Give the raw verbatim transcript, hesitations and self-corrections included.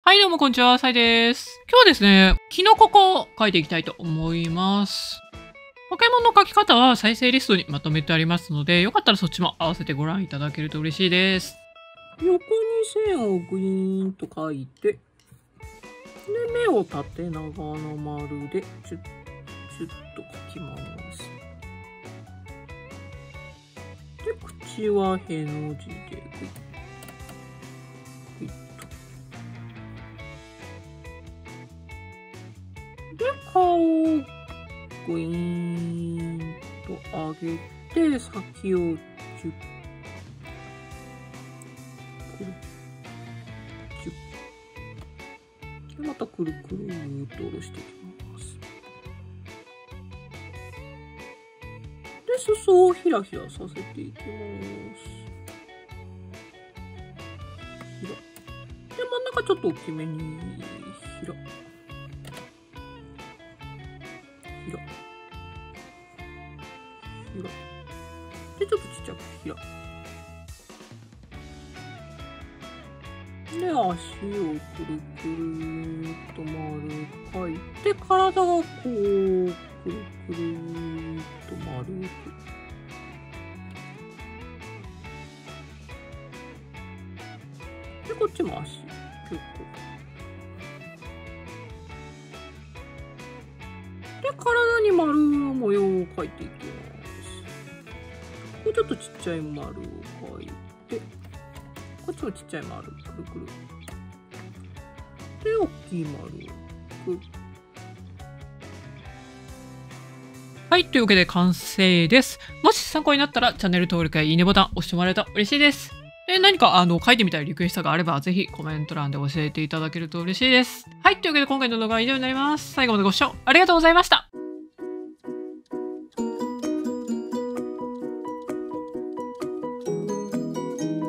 はい、どうもこんにちは、サイです。今日はですね、キノココを書いていきたいと思います。ポケモンの書き方は再生リストにまとめてありますので、よかったらそっちも合わせてご覧いただけると嬉しいです。 横に線をグイーンと書いて、で、目を縦長の丸でチュッチュッと書きます。で、口はへの字でグイッグイッと。で、顔をグイーンと上げて、先をチュッでまたくるくるっと下ろしていきます。で、裾をひらひらさせていきます。ひら。で、真ん中ちょっと大きめにひら。ひら。ひら。で、ちょっとちっちゃくひら。で、足をくるくるっと丸く書いて、体がこう、くるくるっと丸く。で、こっちも足、結構。で、体に丸の模様を描いていきます。ここちょっとちっちゃい丸を描いて、こっちもちっちゃい丸、くるくる。で、大きい丸をくる。 はい、というわけで完成です。もし参考になったらチャンネル登録やいいねボタン押してもらえると嬉しいです。で、何かあの書いてみたいリクエストがあれば、ぜひコメント欄で教えていただけると嬉しいです。はい、というわけで今回の動画は以上になります。最後までご視聴ありがとうございました。